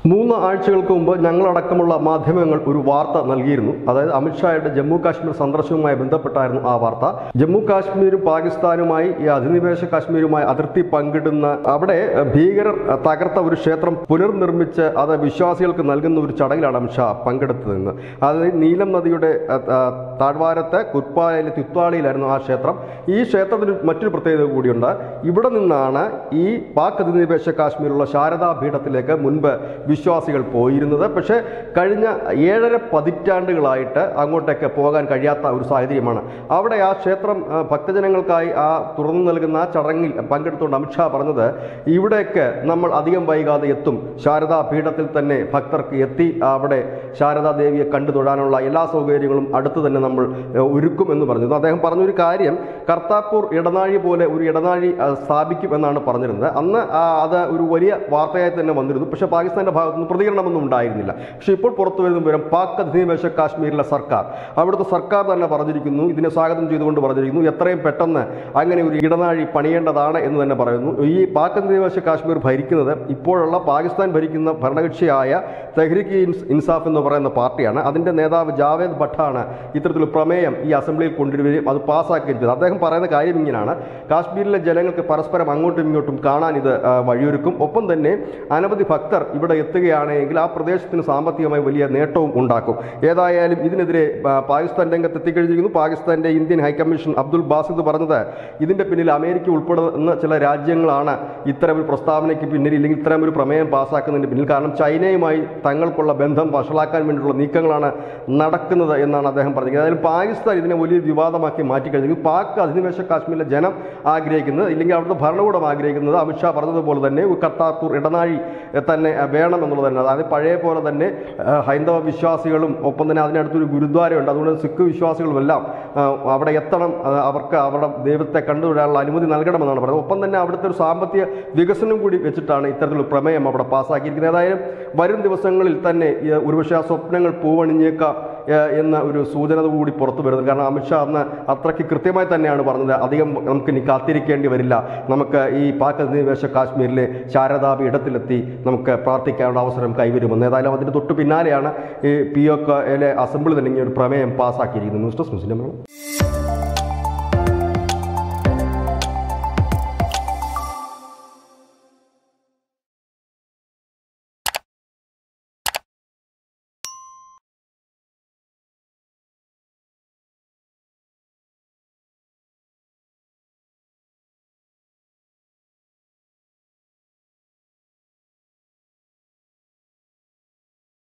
3 ആഴ്ചകൾക്ക് മുമ്പ് ഞങ്ങളടക്കമുള്ള മാധ്യമങ്ങൾ ഒരു വാർത്ത നൽകിയിരുന്നു. അതായത് അമിത്ഷായുടെ ജമ്മു കാശ്മീർ സന്ദർശനവുമായി ബന്ധപ്പെട്ടായിരുന്നു ആ വാർത്ത. ജമ്മു കാശ്മീരും പാകിസ്ഥാനുമായി ഈ അധിനിവേശ കാശ്മീരുമായി അതിർത്തി പങ്കിടുന്ന അവിടെ ഭീകരർ തകർത്ത ഒരു ക്ഷേത്രം പുനർനിർമ്മിച്ച് അത് വിശ്വാസികൾക്ക് നൽകുന്ന ഒരു ചടങ്ങിലാണ് അമിത്ഷാ പങ്കെടുത്തതെന്ന്. അതായത് നീലം നദിയുടെ താഴ്വാരത്തെ കുറ്റ്പാലയിലെ തിത്വാളിയിലായിരുന്നു ആ ക്ഷേത്രം. ഈ ക്ഷേത്രത്തിന് മറ്റൊരു പ്രത്യേകത കൂടിയുണ്ട്. ഇവിടെ നിന്നാണ് ഈ പാക് അധിനിവേശ കാശ്മീരുള്ള ശാരദാ പീഠത്തിലേക്ക് മുൻപ് വിശ്വാസികൾ പോയിരുന്നത്. പക്ഷേ കഴിഞ്ഞ 7.5 പതിറ്റാണ്ടുകളായിട്ട് അങ്ങോട്ടേക്ക് പോകാൻ കഴിയാത്ത ഒരു സാഹചര്യമാണ്. അവിടെ ആ ക്ഷേത്രം ഭക്തജനങ്ങൾക്കായി തുറന്നു നൽകുന്ന ആ ചടങ്ങിൽ പങ്കെടുത്തുകൊണ്ട് അമിത്ഷാ പറഞ്ഞത്, ഇവിടേക്ക് നമ്മൾ അധികം വൈകാതെ എത്തും, ശാരദാ പീഠത്തിൽ തന്നെ ഭക്തർക്ക് എത്തി അവിടെ ശാരദാ ദേവിയെ കണ്ടു തൊഴാനുള്ള എല്ലാ സൗകര്യങ്ങളും അടുത്ത് തന്നെ നമ്മൾ ഒരുക്കും എന്ന് പറഞ്ഞിരുന്നു. അദ്ദേഹം പറഞ്ഞൊരു കാര്യം, കർത്താപൂർ ഇടനാഴി പോലെ ഒരു ഇടനാഴി സ്ഥാപിക്കും എന്നാണ് പറഞ്ഞിരുന്നത്. അന്ന് അത് ഒരു വലിയ വാർത്തയായി തന്നെ വന്നിരുന്നു. പക്ഷേ പാകിസ്ഥാന്റെ ഭാഗത്തുനിന്ന് പ്രതികരണമൊന്നും ഉണ്ടായിരുന്നില്ല. പക്ഷേ ഇപ്പോൾ പുറത്തു വരുന്ന വിവരം, പാക് അധിനിവേശ കാശ്മീരിലെ സർക്കാർ, അവിടുത്തെ സർക്കാർ തന്നെ പറഞ്ഞിരിക്കുന്നു, ഇതിനെ സ്വാഗതം ചെയ്തുകൊണ്ട് പറഞ്ഞിരിക്കുന്നു, എത്രയും പെട്ടെന്ന് അങ്ങനെ ഒരു ഇടനാഴി പണിയേണ്ടതാണ് എന്ന് തന്നെ പറയുന്നു. ഈ പാക് അധിനിവേശ കാശ്മീർ ഭരിക്കുന്നത് ഇപ്പോഴുള്ള പാകിസ്ഥാൻ ഭരിക്കുന്ന ഭരണകക്ഷിയായ തെഹ്രീക്ക് ഇൻസാഫ് എന്ന് പറയുന്ന പാർട്ടിയാണ്. അതിൻ്റെ നേതാവ് ജാവേദ് ഭട്ടാണ് ഇത്തരത്തിലുള്ള പ്രമേയം ഈ അസംബ്ലിയിൽ കൊണ്ടുവരികയും അത് പാസ്സാക്കുകയും ചെയ്തത്. അദ്ദേഹം പറയുന്ന കാര്യം ഇങ്ങനെയാണ്, കാശ്മീരിലെ ജനങ്ങൾക്ക് പരസ്പരം അങ്ങോട്ടും ഇങ്ങോട്ടും കാണാൻ ഇത് വഴിയൊരുക്കും. ഒപ്പം തന്നെ അനവധി ഭക്തർ ഇവിടെ എത്തുകയാണെങ്കിൽ ആ പ്രദേശത്തിന് സാമ്പത്തികമായി വലിയ നേട്ടവും ഉണ്ടാക്കും. ഏതായാലും ഇതിനെതിരെ പാകിസ്ഥാൻ രംഗത്ത് എത്തിക്കഴിഞ്ഞിരിക്കുന്നു. പാകിസ്ഥാന്റെ ഇന്ത്യൻ ഹൈക്കമ്മീഷൻ അബ്ദുൽ ബാസിദ് പറഞ്ഞത്, ഇതിന്റെ പിന്നിൽ അമേരിക്ക ഉൾപ്പെടുന്ന ചില രാജ്യങ്ങളാണ് ഇത്തരം ഒരു പ്രസ്താവനയ്ക്ക് പിന്നിൽ, ഇല്ലെങ്കിൽ ഇത്തരം ഒരു പ്രമേയം പാസ്സാക്കുന്നതിന് പിന്നിൽ. കാരണം ചൈനയുമായി തങ്ങൾക്കുള്ള ബന്ധം വഷളാക്കാൻ വേണ്ടിയിട്ടുള്ള നീക്കങ്ങളാണ് നടക്കുന്നത് എന്നാണ് അദ്ദേഹം പറഞ്ഞത്. ഏതായാലും പാകിസ്ഥാൻ ഇതിനെ വലിയ വിവാദമാക്കി മാറ്റിക്കഴിഞ്ഞു. പാക് അധിനിവേശ കാശ്മീരിലെ ജനം ആഗ്രഹിക്കുന്നത്, ഇല്ലെങ്കിൽ അവിടുത്തെ ഭരണകൂടം ആഗ്രഹിക്കുന്നത്, അമിത്ഷാ പറഞ്ഞതുപോലെ തന്നെ കർത്താപൂർ ഇടനാഴി തന്നെ വേണം എന്നുള്ളത് തന്നെ. അതായത് പഴയ പോലെ തന്നെ ഹൈന്ദവ വിശ്വാസികളും ഒപ്പം തന്നെ അതിനടുത്തൊരു ഗുരുദ്വാരയുണ്ട്, അതുകൊണ്ട് സിഖ് വിശ്വാസികളുമെല്ലാം അവിടെ എത്തണം, അവർക്ക് അവരുടെ ദൈവത്തെ കണ്ടുവിടാനുള്ള അനുമതി നൽകണമെന്നാണ് പറയുന്നത്. ഒപ്പം തന്നെ അവിടുത്തെ ഒരു സാമ്പത്തിക വികസനം കൂടി വെച്ചിട്ടാണ് ഇത്തരത്തിലുള്ള പ്രമേയം അവിടെ പാസ്സാക്കിയിരിക്കുന്നത്. ഏതായാലും വരും ദിവസങ്ങളിൽ തന്നെ ഒരുപക്ഷെ ആ സ്വപ്നങ്ങൾ പൂവണിഞ്ഞേക്കാം എന്ന ഒരു സൂചന കൂടി പുറത്തു വരുന്നത്. കാരണം അമിത്ഷാ അന്ന് അത്രയ്ക്ക് കൃത്യമായി തന്നെയാണ് പറഞ്ഞത്, അധികം നമുക്ക് ഇനി കാത്തിരിക്കേണ്ടി വരില്ല, നമുക്ക് ഈ പാക് അധിനിവേശ കാശ്മീരിലെ ശാരദാപീഠത്തിലെത്തി നമുക്ക് പ്രാർത്ഥിക്കാനുള്ള അവസരം കൈവരുമെന്ന്. ഏതായാലും അതിന് തൊട്ട് പിന്നാലെയാണ് ഈ POKയിലെ അസംബ്ലി തന്നെ ഒരു പ്രമേയം പാസ്സാക്കിയിരിക്കുന്നത്. News desk.